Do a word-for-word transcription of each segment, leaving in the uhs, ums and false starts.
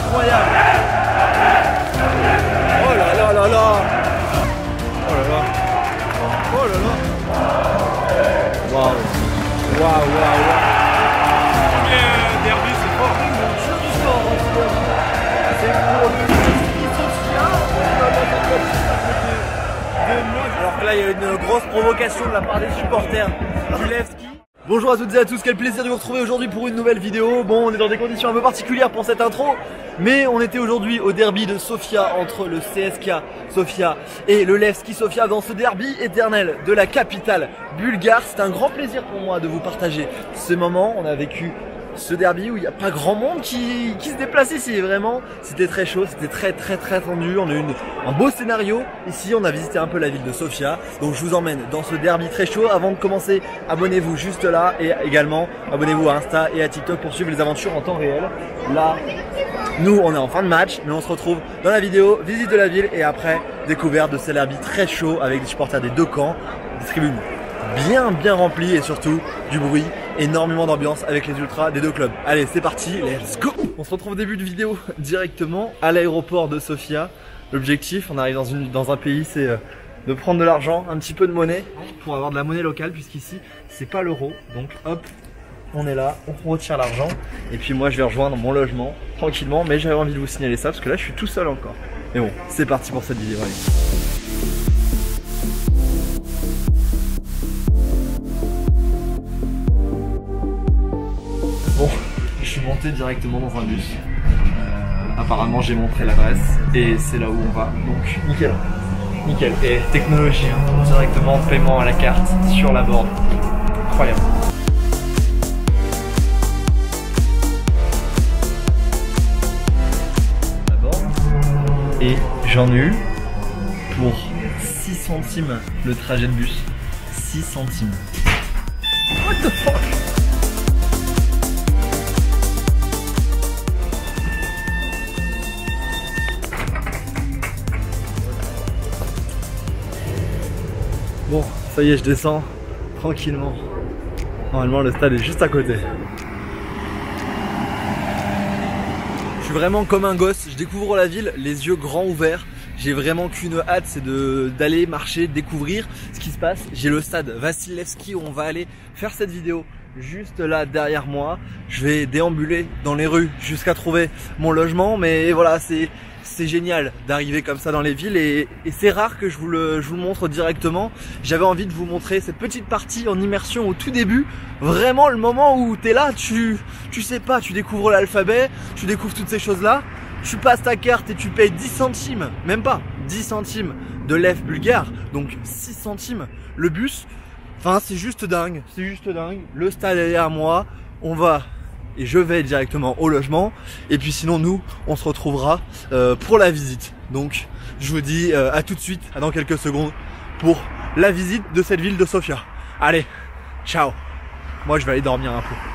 incroyable. Oh là là là là. Oh là là. Oh là là. Waouh. Waouh, waouh, waouh. Derby, c'est fort. C'est du sport, c'est pour le Alors que là, il y a une grosse provocation de la part des supporters du Levski. Bonjour à toutes et à tous, quel plaisir de vous retrouver aujourd'hui pour une nouvelle vidéo. Bon, on est dans des conditions un peu particulières pour cette intro, mais on était aujourd'hui au derby de Sofia entre le C S K A Sofia et le Levski Sofia dans ce derby éternel de la capitale bulgare. C'est un grand plaisir pour moi de vous partager ce moment. On a vécu ce derby où il n'y a pas grand monde qui, qui se déplace ici, vraiment c'était très chaud, c'était très très très tendu. On a eu une, un beau scénario ici, on a visité un peu la ville de Sofia, donc je vous emmène dans ce derby très chaud. Avant de commencer, abonnez-vous juste là et également abonnez-vous à Insta et à TikTok pour suivre les aventures en temps réel. Là, nous on est en fin de match, mais on se retrouve dans la vidéo visite de la ville et après découverte de ce derby très chaud avec des supporters des deux camps, des tribunes bien bien remplies et surtout du bruit, énormément d'ambiance avec les ultras des deux clubs. Allez, c'est parti, let's go. On se retrouve au début de vidéo directement à l'aéroport de Sofia. L'objectif, on arrive dans, une, dans un pays, c'est euh, de prendre de l'argent, un petit peu de monnaie pour avoir de la monnaie locale, puisqu'ici c'est pas l'euro. Donc hop, on est là, on retire l'argent et puis moi je vais rejoindre mon logement tranquillement. Mais j'avais envie de vous signaler ça parce que là je suis tout seul encore. Mais bon, c'est parti pour cette vidéo, allez. Bon, je suis monté directement dans un bus. Euh, apparemment, j'ai montré l'adresse et c'est là où on va. Donc, nickel. Nickel. Et technologie, hein, directement paiement à la carte sur la borne. Incroyable. La borne. Et j'en ai eu pour six centimes le trajet de bus. six centimes. What the fuck? Bon, ça y est, je descends tranquillement. Normalement, le stade est juste à côté. Je suis vraiment comme un gosse, je découvre la ville, les yeux grands ouverts. J'ai vraiment qu'une hâte, c'est d'aller marcher, découvrir ce qui se passe. J'ai le stade Vasil Levski où on va aller faire cette vidéo juste là derrière moi. Je vais déambuler dans les rues jusqu'à trouver mon logement, mais voilà, c'est... C'est génial d'arriver comme ça dans les villes et, et c'est rare que je vous, le, je vous le montre directement. J'avais envie de vous montrer cette petite partie en immersion au tout début. Vraiment le moment où tu es là, tu, tu sais pas, tu découvres l'alphabet, tu découvres toutes ces choses-là. Tu passes ta carte et tu payes dix centimes, même pas, dix centimes de lev bulgare, donc six centimes le bus. Enfin c'est juste dingue, c'est juste dingue. Le stade est derrière moi, on va... Et je vais directement au logement. Et puis sinon nous on se retrouvera euh, pour la visite. Donc je vous dis euh, à tout de suite, à dans quelques secondes pour la visite de cette ville de Sofia. Allez, ciao. Moi je vais aller dormir un peu.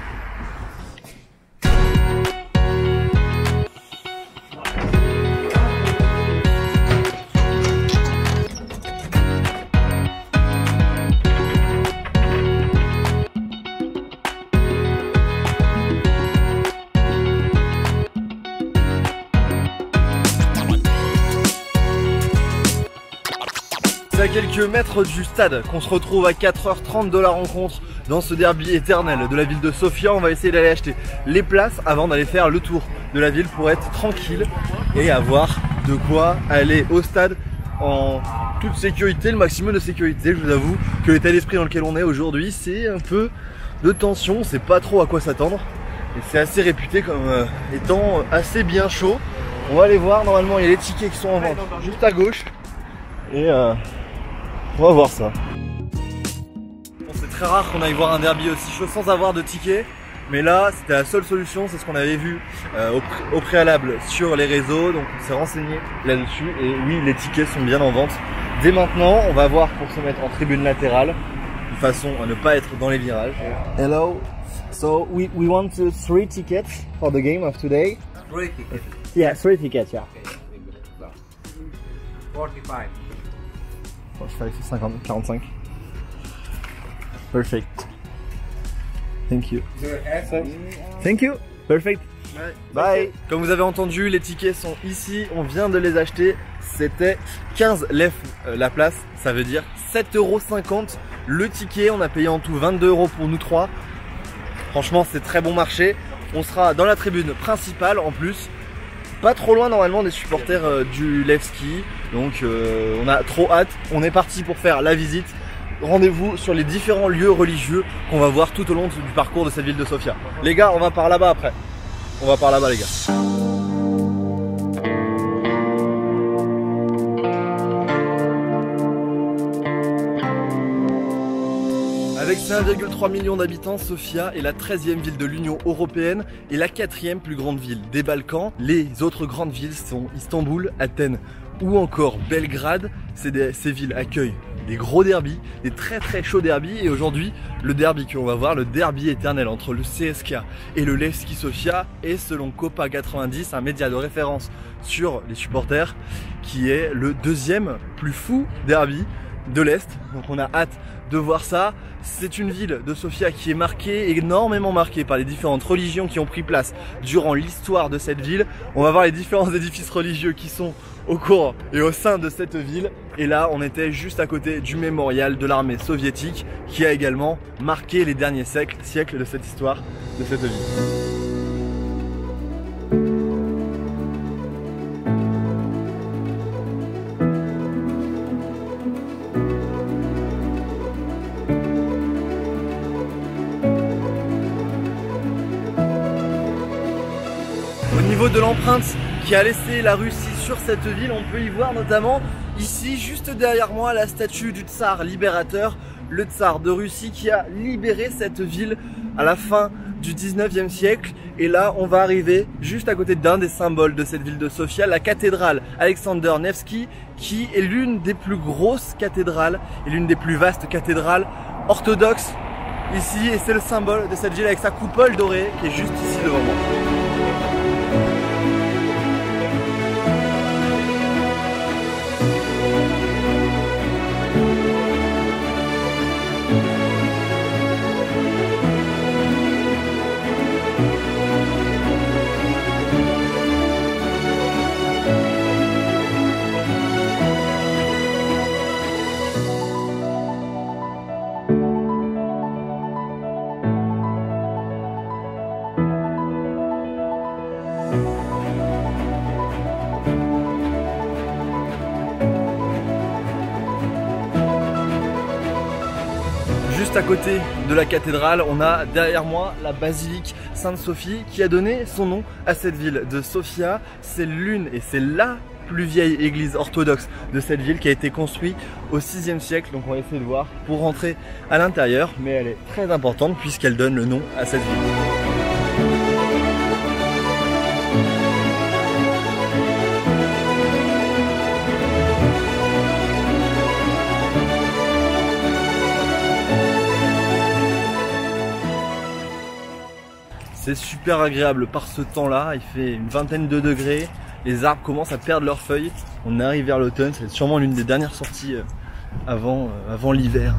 À quelques mètres du stade qu'on se retrouve à quatre heures trente de la rencontre dans ce derby éternel de la ville de Sofia. On va essayer d'aller acheter les places avant d'aller faire le tour de la ville pour être tranquille et avoir de quoi aller au stade en toute sécurité, le maximum de sécurité. Je vous avoue que l'état d'esprit dans lequel on est aujourd'hui, c'est un peu de tension, on sait pas trop à quoi s'attendre et c'est assez réputé comme euh, étant assez bien chaud. On va aller voir, normalement il y a les tickets qui sont en vente juste à gauche et euh, on va voir ça. Bon, c'est très rare qu'on aille voir un derby aussi chaud sans avoir de ticket. Mais là, c'était la seule solution, c'est ce qu'on avait vu euh, au, pré au préalable sur les réseaux. Donc on s'est renseigné là-dessus. Et oui, les tickets sont bien en vente. Dès maintenant, on va voir pour se mettre en tribune latérale, de façon à ne pas être dans les virages. Hello, so we, we want uh, three tickets for the game of today. Three tickets? Yeah, three tickets, yeah. Okay. forty-five. forty-five, cinquante, quarante-cinq. Perfect. Thank you. Thank you. Perfect. Bye. Comme vous avez entendu, les tickets sont ici, on vient de les acheter. C'était quinze lef euh, la place, ça veut dire sept euros cinquante le ticket. On a payé en tout vingt-deux euros pour nous trois. Franchement, c'est très bon marché. On sera dans la tribune principale en plus, pas trop loin normalement des supporters euh, du Levski. Donc euh, on a trop hâte. On est parti pour faire la visite. Rendez-vous sur les différents lieux religieux qu'on va voir tout au long du parcours de cette ville de Sofia. Les gars, on va par là-bas après. On va par là-bas les gars. Avec ses un virgule trois million d'habitants, Sofia est la treizième ville de l'Union Européenne et la quatrième plus grande ville des Balkans. Les autres grandes villes sont Istanbul, Athènes ou encore Belgrade. Ces, des, ces villes accueillent des gros derbys, des très très chauds derbys, et aujourd'hui le derby qu'on va voir, le derby éternel entre le C S K A et le Levski Sofia, est selon Copa quatre-vingt-dix, un média de référence sur les supporters, qui est le deuxième plus fou derby de l'Est. Donc on a hâte de voir ça. C'est une ville de Sofia qui est marquée, énormément marquée par les différentes religions qui ont pris place durant l'histoire de cette ville. On va voir les différents édifices religieux qui sont au cours et au sein de cette ville. Et là, on était juste à côté du mémorial de l'armée soviétique qui a également marqué les derniers siècles, siècles de cette histoire de cette ville. Au niveau de l'empreinte qui a laissé la Russie sur cette ville, on peut y voir notamment ici, juste derrière moi, la statue du tsar libérateur, le tsar de Russie qui a libéré cette ville à la fin du dix-neuvième siècle. Et là, on va arriver juste à côté d'un des symboles de cette ville de Sofia, la cathédrale Alexander Nevski, qui est l'une des plus grosses cathédrales et l'une des plus vastes cathédrales orthodoxes ici. Et c'est le symbole de cette ville avec sa coupole dorée qui est juste ici devant moi. Juste à côté de la cathédrale, on a derrière moi la basilique Sainte-Sophie qui a donné son nom à cette ville de Sofia. C'est l'une et c'est la plus vieille église orthodoxe de cette ville qui a été construite au sixième siècle. Donc on va essayer de voir pour rentrer à l'intérieur, mais elle est très importante puisqu'elle donne le nom à cette ville. C'est super agréable par ce temps-là, il fait une vingtaine de degrés, les arbres commencent à perdre leurs feuilles, on arrive vers l'automne, c'est sûrement l'une des dernières sorties avant, avant l'hiver.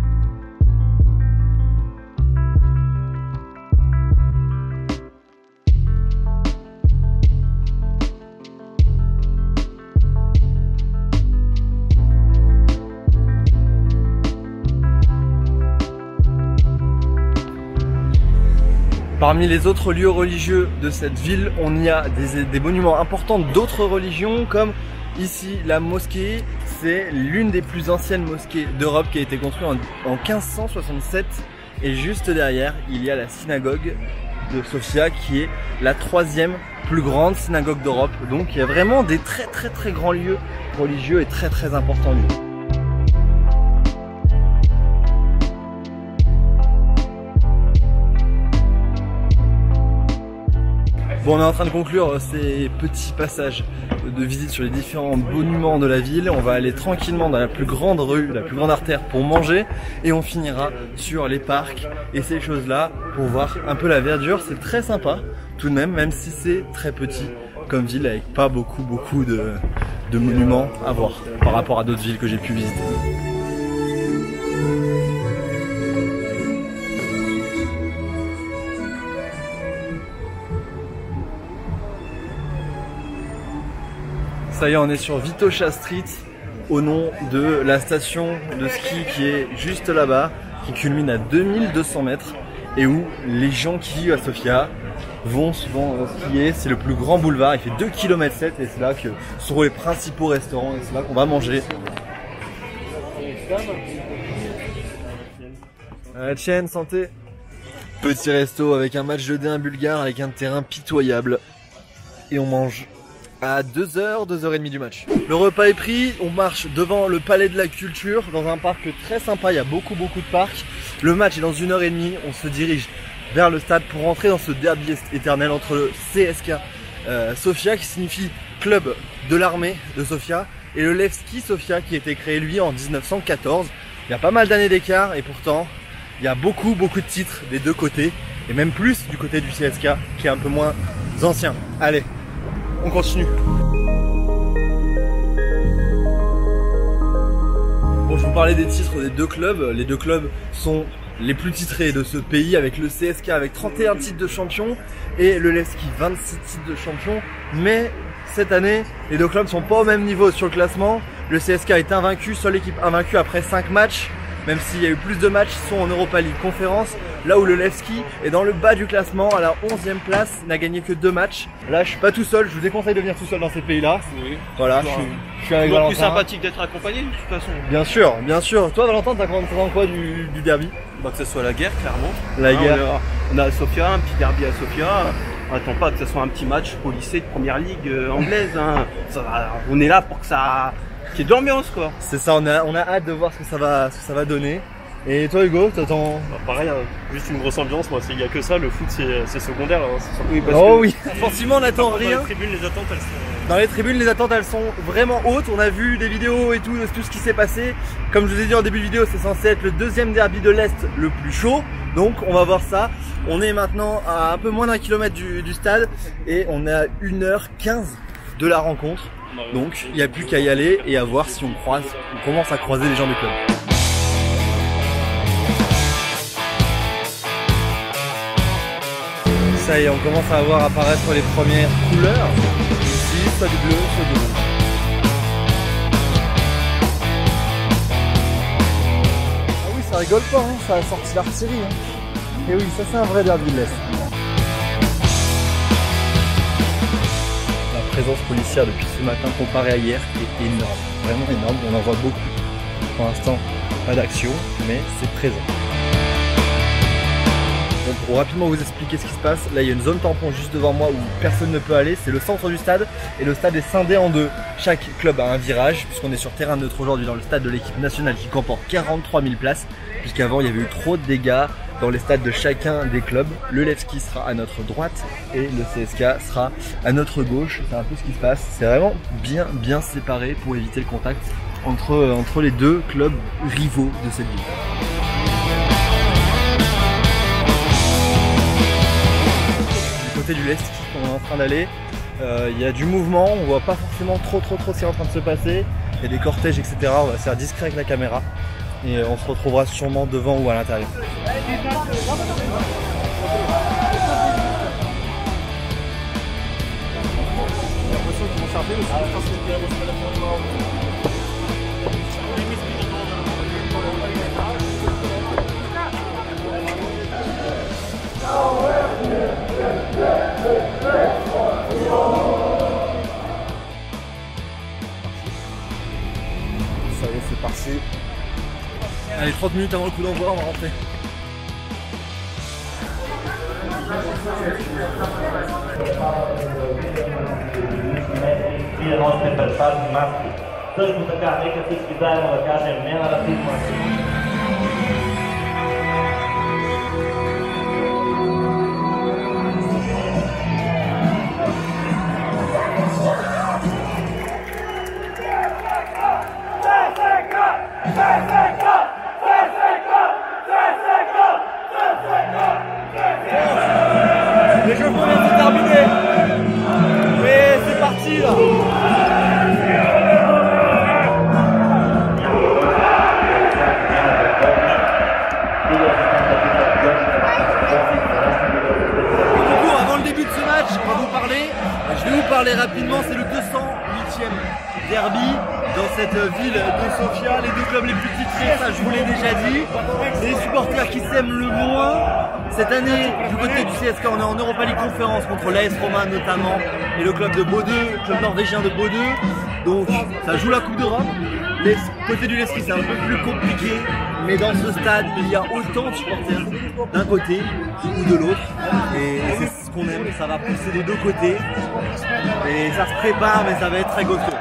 Parmi les autres lieux religieux de cette ville, on y a des, des monuments importants d'autres religions, comme ici la mosquée. C'est l'une des plus anciennes mosquées d'Europe qui a été construite en, en quinze cent soixante-sept. Et juste derrière, il y a la synagogue de Sofia qui est la troisième plus grande synagogue d'Europe. Donc il y a vraiment des très très très grands lieux religieux et très très importants lieux. Bon, on est en train de conclure ces petits passages de visite sur les différents monuments de la ville. On va aller tranquillement dans la plus grande rue, la plus grande artère pour manger, et on finira sur les parcs et ces choses-là pour voir un peu la verdure. C'est très sympa tout de même, même si c'est très petit comme ville avec pas beaucoup beaucoup de, de monuments à voir par rapport à d'autres villes que j'ai pu visiter. Ça y est, on est sur Vitosha Street, au nom de la station de ski qui est juste là-bas, qui culmine à deux mille deux cents mètres et où les gens qui vivent à Sofia vont souvent skier. C'est le plus grand boulevard, il fait deux kilomètres sept et c'est là que sont les principaux restaurants et c'est là qu'on va manger. La tienne, santé. Petit resto avec un match de D un bulgare avec un terrain pitoyable et on mange à deux heures, deux heures trente du match. Le repas est pris, on marche devant le Palais de la Culture dans un parc très sympa, il y a beaucoup beaucoup de parcs. Le match est dans une heure et demie, on se dirige vers le stade pour rentrer dans ce derby éternel entre le C S K euh, Sofia qui signifie club de l'armée de Sofia et le Levski Sofia qui a été créé lui en mille neuf cent quatorze. Il y a pas mal d'années d'écart et pourtant il y a beaucoup beaucoup de titres des deux côtés et même plus du côté du C S K qui est un peu moins ancien. Allez, on continue. Bon, je vous parlais des titres des deux clubs. Les deux clubs sont les plus titrés de ce pays avec le C S K avec trente et un titres de champion et le Levski vingt-six titres de champion. Mais cette année, les deux clubs sont pas au même niveau sur le classement. Le C S K est invaincu, seule équipe invaincue après cinq matchs. Même s'il y a eu plus de matchs, ils sont en Europa League Conférence, là où le Levski est dans le bas du classement à la onzième place, n'a gagné que deux matchs. Là, je suis pas tout seul, je vous déconseille de venir tout seul dans ces pays-là. Oui. Voilà, je suis, je suis avec Valentin. C'est plus sympathique d'être accompagné de toute façon. Bien sûr, bien sûr. Toi, Valentin, t'as en quoi du, du derby? Bah, que ce soit la guerre, clairement. La hein, guerre. On a, on a Sofia, un petit derby à Sofia. On n'attend pas que ce soit un petit match au lycée de première ligue euh, anglaise. Hein. Ça va, on est là pour que ça, qu'il y ait de l'ambiance, quoi. C'est ça, on a, on a hâte de voir ce que ça va, ce que ça va donner. Et toi Hugo, t'attends? Bah, pareil, hein, juste une grosse ambiance, moi il n'y a que ça, le foot c'est secondaire. Hein, oui, parce oh que oui, forcément on n'attend rien. Dans les tribunes, les attentes elles sont... Dans les tribunes, les attentes elles sont vraiment hautes. On a vu des vidéos et tout, de tout ce qui s'est passé. Comme je vous ai dit en début de vidéo, c'est censé être le deuxième derby de l'Est le plus chaud. Donc on va voir ça. On est maintenant à un peu moins d'un kilomètre du, du stade et on est à une heure quinze de la rencontre. Donc il n'y a plus qu'à y aller et à voir si on croise, on commence à croiser les gens du club. Ça y est, on commence à voir apparaître les premières couleurs. Ici, soit du bleu, soit du rouge. Ah oui, ça rigole pas, hein, ça a sorti l'artillerie. Hein. Et oui, ça c'est un vrai derby de l'Est. La présence policière depuis ce matin comparée à hier est énorme. Vraiment énorme, on en voit beaucoup. Pour l'instant, pas d'action, mais c'est présent. Donc pour rapidement vous expliquer ce qui se passe, là il y a une zone tampon juste devant moi où personne ne peut aller, c'est le centre du stade et le stade est scindé en deux. Chaque club a un virage puisqu'on est sur terrain neutre aujourd'hui dans le stade de l'équipe nationale qui comporte quarante-trois mille places puisqu'avant il y avait eu trop de dégâts dans les stades de chacun des clubs. Le Levski sera à notre droite et le C S K sera à notre gauche, c'est un peu ce qui se passe. C'est vraiment bien bien séparé pour éviter le contact entre, entre les deux clubs rivaux de cette ville. Côté du Levski, on est en train d'aller, il euh, y a du mouvement, on voit pas forcément trop trop trop ce qui est en train de se passer, il y a des cortèges et cetera. On va se faire discret avec la caméra et on se retrouvera sûrement devant ou à l'intérieur. Ça y est, c'est parti. Allez, trente minutes avant le coup d'envoi, on va rentrer. L'échauffement vient de se terminer. Mais c'est parti là. Du coup, avant le début de ce match, on va vous parler. Je vais vous parler rapidement, c'est le deux cent vingt-huitième derby dans cette ville de Sofia. Les deux clubs les plus titrés, ça je vous l'ai déjà dit. Les supporters qui s'aiment le moins. Cette année, du côté du C S K, on est en Europa League Conférence contre l'A S Roma notamment et le club de Bodø, le club norvégien de Bodø. Donc ça joue la Coupe d'Europe. Les côté du Levski c'est un peu plus compliqué, mais dans ce stade il y a autant de supporters d'un côté ou de l'autre, et c'est ce qu'on aime. Ça va pousser des deux côtés et ça se prépare, mais ça va être très costaud.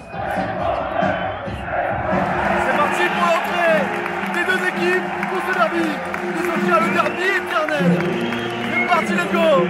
C'est parti pour l'entrée des deux équipes pour ce derby de Sofia, le derby éternel. C'est parti, let's go.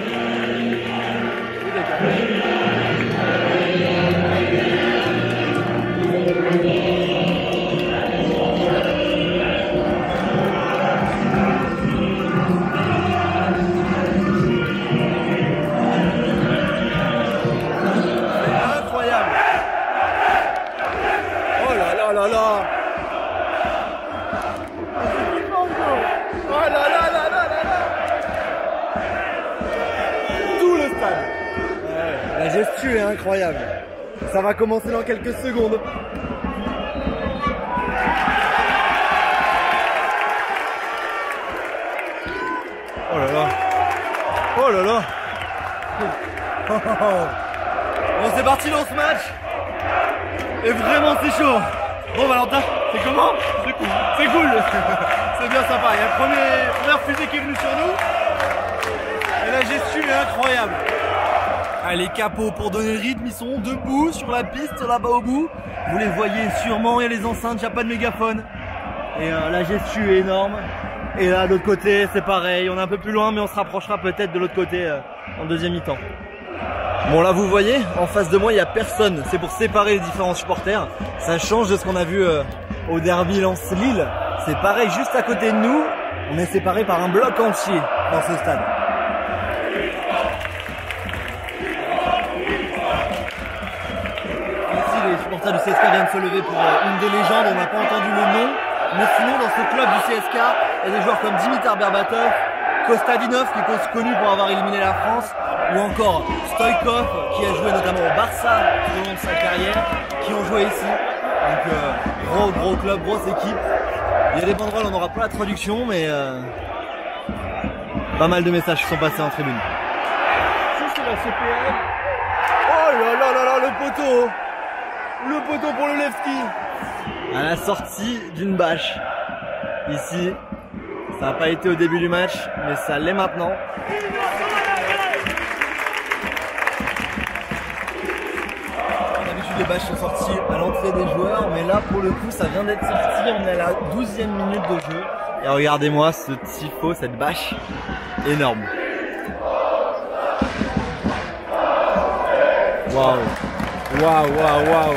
La gestu est incroyable. Ça va commencer dans quelques secondes. Oh là là. Oh là là. Oh, oh, oh. Bon, c'est parti dans ce match. Et vraiment c'est chaud. Bon Valentin, c'est comment? C'est cool. C'est cool. C'est bien sympa. Il y a la première, première fusée qui est venue sur nous. Et la gestu est incroyable. Allez, capots pour donner le rythme, ils sont debout sur la piste là-bas au bout. Vous les voyez sûrement, il y a les enceintes, il n'y a pas de mégaphone. Et euh, la gestu est énorme. Et là, de l'autre côté, c'est pareil. On est un peu plus loin, mais on se rapprochera peut-être de l'autre côté euh, en deuxième mi-temps. Bon, là, vous voyez, en face de moi, il n'y a personne. C'est pour séparer les différents supporters. Ça change de ce qu'on a vu euh, au derby Lens-Lille. C'est pareil, juste à côté de nous. On est séparés par un bloc entier dans ce stade. Les supporters du C S K viennent de se lever pour une des légendes, on n'a pas entendu le nom, mais sinon dans ce club du C S K, il y a des joueurs comme Dimitar Berbatov, Kostadinov qui est connu pour avoir éliminé la France, ou encore Stoïkov qui a joué notamment au Barça tout au long de sa carrière, qui ont joué ici. Donc euh, gros gros club, grosse équipe. Il y a des banderoles, on n'aura pas la traduction, mais euh, pas mal de messages qui sont passés en tribune. Ça c'est la C P M. Oh là là là là, le poteau. Le poteau pour le Levski à la sortie d'une bâche. Ici, ça n'a pas été au début du match, mais ça l'est maintenant. D'habitude, les bâches sont sorties à l'entrée des joueurs, mais là, pour le coup, ça vient d'être sorti. On est à la douzième minute de jeu. Et regardez-moi ce tifo, cette bâche énorme. Waouh! Waouh, waouh, waouh.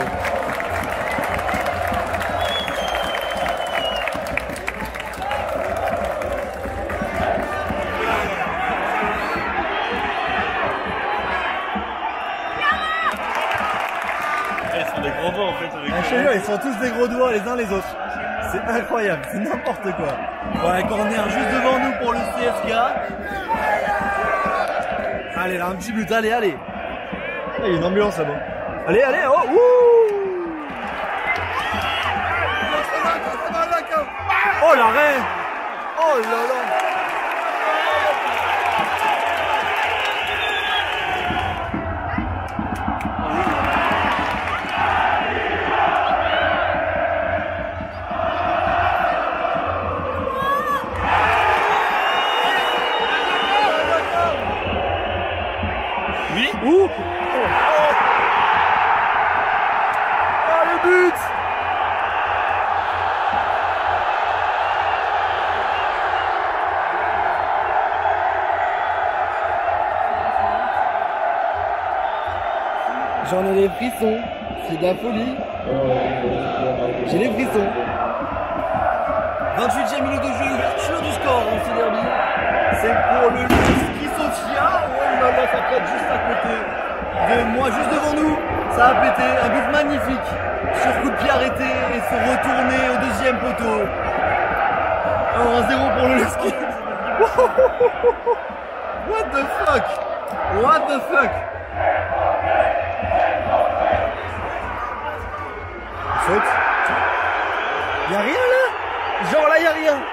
Ils sont des gros doigts en fait. Avec Ah, je te jure, ils sont tous des gros doigts les uns les autres. C'est incroyable, c'est n'importe quoi. Voilà, corner juste devant nous pour le C S K. Allez, là, un petit but, allez, allez. Il y a une ambulance là-bas. Allez, allez, oh, ouh. Oh, l'arrêt. Oh là là. Oui. Ouh. But! J'en ai des frissons, c'est de la folie. J'ai les frissons. vingt-huitième minute de jeu, ouverture du score dans ce derby. C'est pour le Levski Sofia. Oh là là, ça pète juste à côté de moi, juste devant nous. Ça a pété, un but magnifique. Sur coup de pied arrêté et se retourner au deuxième poteau. un zéro pour le Levski. What the fuck? What the fuck? faute. Y'a rien là? Genre là y'a rien.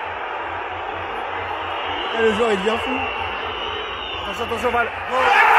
Et le joueur il devient fou. Attention, attention, Val. Oh.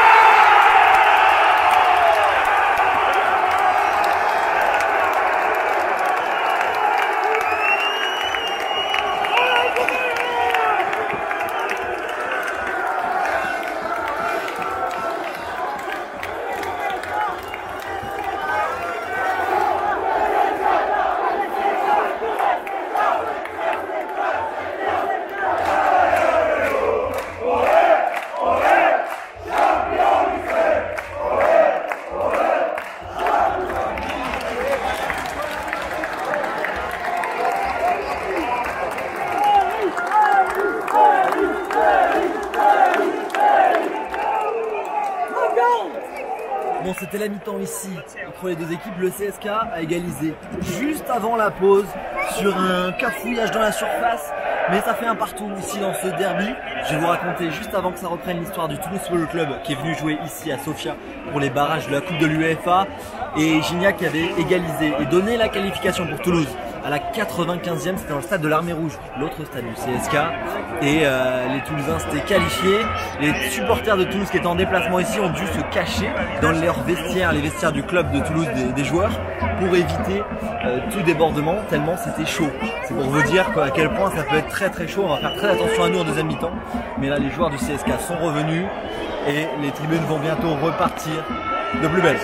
Bon, c'était la mi-temps ici entre les deux équipes. Le C S K a égalisé juste avant la pause sur un cafouillage dans la surface, mais ça fait un partout ici dans ce derby. Je vais vous raconter juste avant que ça reprenne l'histoire du Toulouse Football Club qui est venu jouer ici à Sofia pour les barrages de la Coupe de l'UEFA, et Gignac qui avait égalisé et donné la qualification pour Toulouse à la quatre-vingt-quinzième, c'était dans le stade de l'Armée Rouge, l'autre stade du C S K, et euh, les Toulousains s'étaient qualifiés. Les supporters de Toulouse qui étaient en déplacement ici ont dû se cacher dans leurs vestiaires, les vestiaires du club de Toulouse des, des joueurs, pour éviter euh, tout débordement, tellement c'était chaud. C'est pour vous dire quoi, à quel point ça peut être très très chaud. On va faire très attention à nous en deuxième mi-temps, mais là les joueurs du C S K sont revenus et les tribunes vont bientôt repartir de plus belle.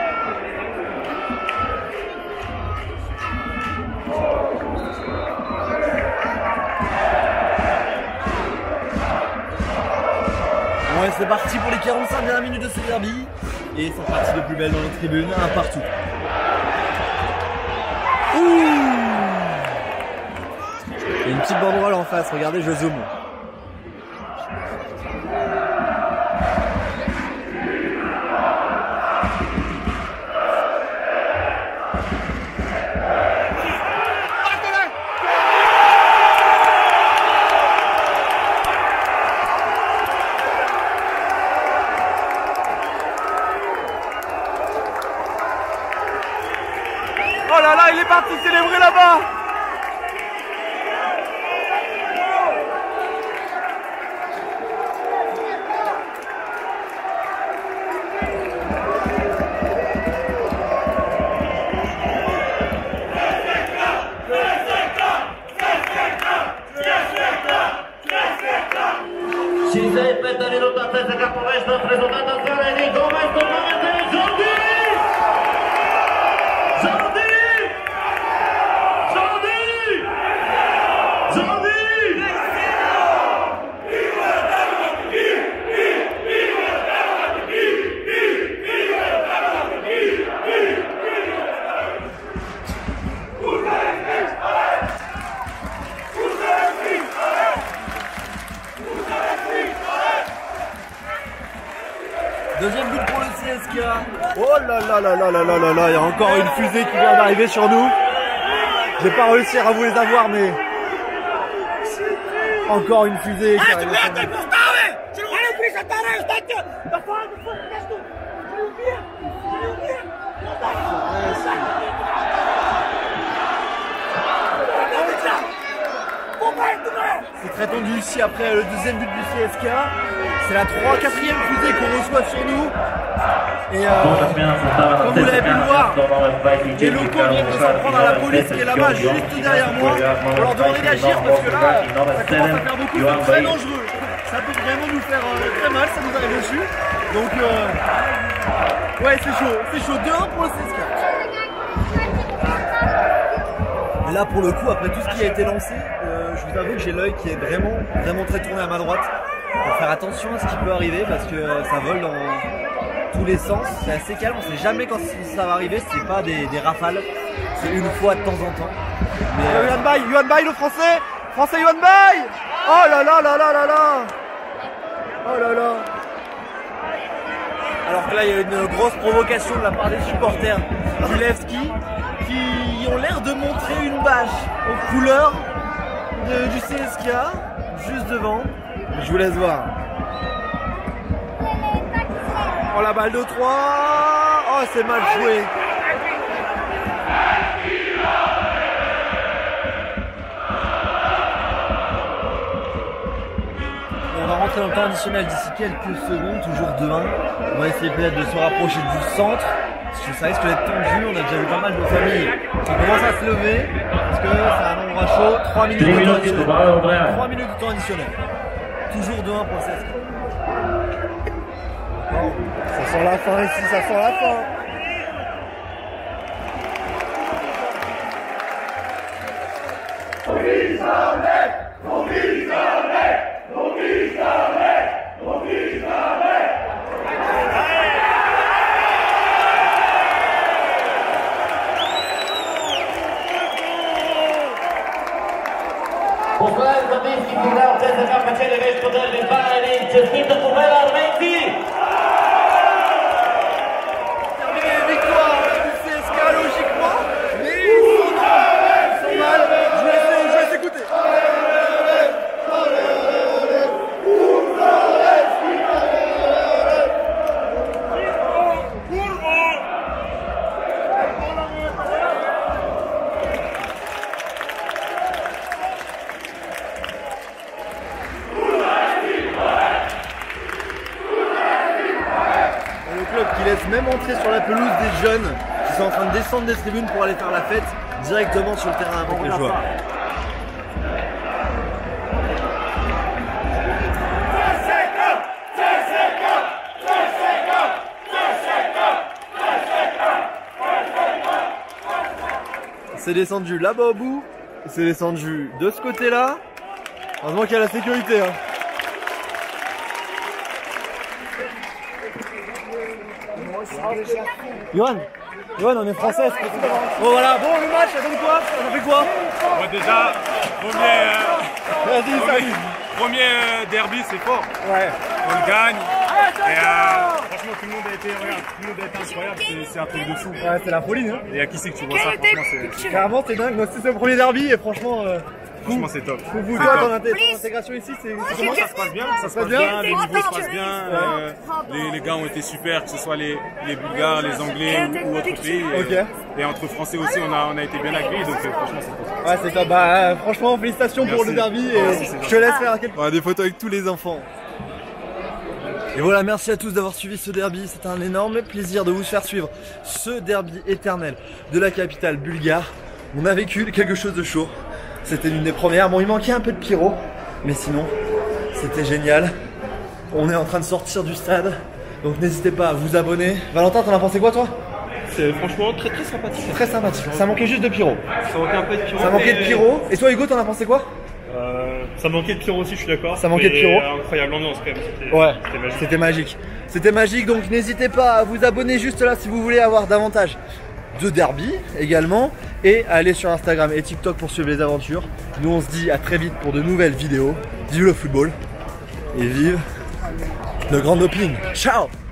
Ouais, c'est parti pour les quarante-cinq dernières minutes de ce derby. Et c'est parti de plus belle dans les tribunes, un partout. Ouh, il y a une petite banderole en face, regardez, je zoome. Oh là là, il est parti célébrer là-bas. Dzisiaj będę minutę C S K Poleśna z rezultatem zero jeden. Gomez to mamy Jordi! Jordi! Jordi! Jordi! Deuxième but pour le C S K. Oh là là là là là là là là, il y a encore une fusée qui vient d'arriver sur nous. Je vais pas réussir à vous les avoir, mais encore une fusée qui arrive sur nous. C'est très tendu ici après le deuxième but du C S K. C'est la trois quatrième fusée qu'on reçoit sur nous. Et euh, comme vous l'avez pu le voir, les locaux viennent de s'en prendre à la police qui est là-bas juste derrière moi. On leur demander d'agir parce que là, ça commence à faire beaucoup, c'est très dangereux. Ça peut vraiment nous faire euh, très mal, ça nous arrive dessus. Donc euh, ouais, c'est chaud, c'est chaud. deux un pour le C S K. Et là pour le coup, après tout ce qui a été lancé, euh, je vous avoue que j'ai l'œil qui est vraiment, vraiment très tourné à ma droite. Pour faire attention à ce qui peut arriver parce que ça vole dans tous les sens, c'est assez calme, on sait jamais quand ça va arriver, c'est pas des, des rafales, c'est une fois de temps en temps. Mais euh... Yuan Bai, Yuan Bai le français, français Yuan Bai. Oh là là là là là là. Oh là là. Alors que là il y a une grosse provocation de la part des supporters du Levski qui ont l'air de montrer une bâche aux couleurs de, du C S K juste devant. Je vous laisse voir. Oh la balle de trois. Oh c'est mal joué. rentrer dans le temps additionnel d'ici quelques secondes, toujours deux un. On va essayer peut-être de se rapprocher du centre. Parce que ça risque d'être tendu, on a déjà vu pas mal de familles qui commencent à se lever. Parce que c'est un endroit chaud, trois minutes de temps additionnel. trois minutes de temps additionnel. Toujours deux un pour le C S K. Ça sent la fin ici, ça sent la fin. Posłuchaj Zadyński, wygrał C S K A Peciele, weź poderwy Bayern, Cespito Kubela, Armenzi! Terminé les victoires du C S K logiquement, mais ils sont mal, ils sont mal. Je vais laisser, je vais laisser écouter. Qui laisse même entrer sur la pelouse des jeunes qui sont en train de descendre des tribunes pour aller faire la fête directement sur le terrain avec les joueurs. C'est descendu là-bas au bout, c'est descendu de ce côté-là. Heureusement qu'il y a la sécurité. Hein. Johan, Johan, on est français. Bon voilà, bon le match, ça donne quoi? Ça fait quoi? Bon, déjà, premier, euh, Vas-y, premier, premier euh, derby, c'est fort. Ouais. On le gagne. Et euh, franchement, tout le monde a été, regarde, tout le monde a été incroyable. C'est- C'est un truc de fou. Ouais, c'est la folie, hein. Et à qui c'est que tu vois ça? Franchement, c'est Carrément, c'est dingue. Moi, c'est le premier derby et franchement, euh, franchement, c'est top. vous, vous C'est toi, top. ton, inté- ton intégration ici, c'est c'est comment Ça se passe bien, ça se passe bien bien, les niveaux se passent bien, euh, les, les gars ont été super, que ce soit les, les Bulgares, les Anglais ou, ou autres pays. Et, Ok. et entre Français aussi, on a, on a été bien accueillis, donc euh, franchement, c'est top. Ouais, c'est top. Bah, euh, franchement, félicitations pour Merci. le derby et Merci, c'est je te laisse faire quelques... Ouais, des photos avec tous les enfants. Et voilà, merci à tous d'avoir suivi ce derby. C'était un énorme plaisir de vous faire suivre ce derby éternel de la capitale bulgare. On a vécu quelque chose de chaud. C'était l'une des premières. Bon, il manquait un peu de pyro, mais sinon, c'était génial. On est en train de sortir du stade, donc n'hésitez pas à vous abonner. Valentin, t'en as pensé quoi, toi? C'est franchement très très sympathique. Très sympathique. Ça manquait juste de pyro. Ça manquait un peu de pyro. Ça manquait de mais- pyro. Et toi, Hugo, t'en as pensé quoi? Euh, ça manquait de pyro aussi, je suis d'accord. Ça manquait de Mais, pyro. euh, Incroyable ambiance quand même. C'était Ouais, c'était magique. c'était magique. C'était magique, donc n'hésitez pas à vous abonner juste là si vous voulez avoir davantage de derby également. Et à aller sur Instagram et TikTok pour suivre les aventures. Nous on se dit à très vite pour de nouvelles vidéos. Vive le football et vive le grand doping. Ciao!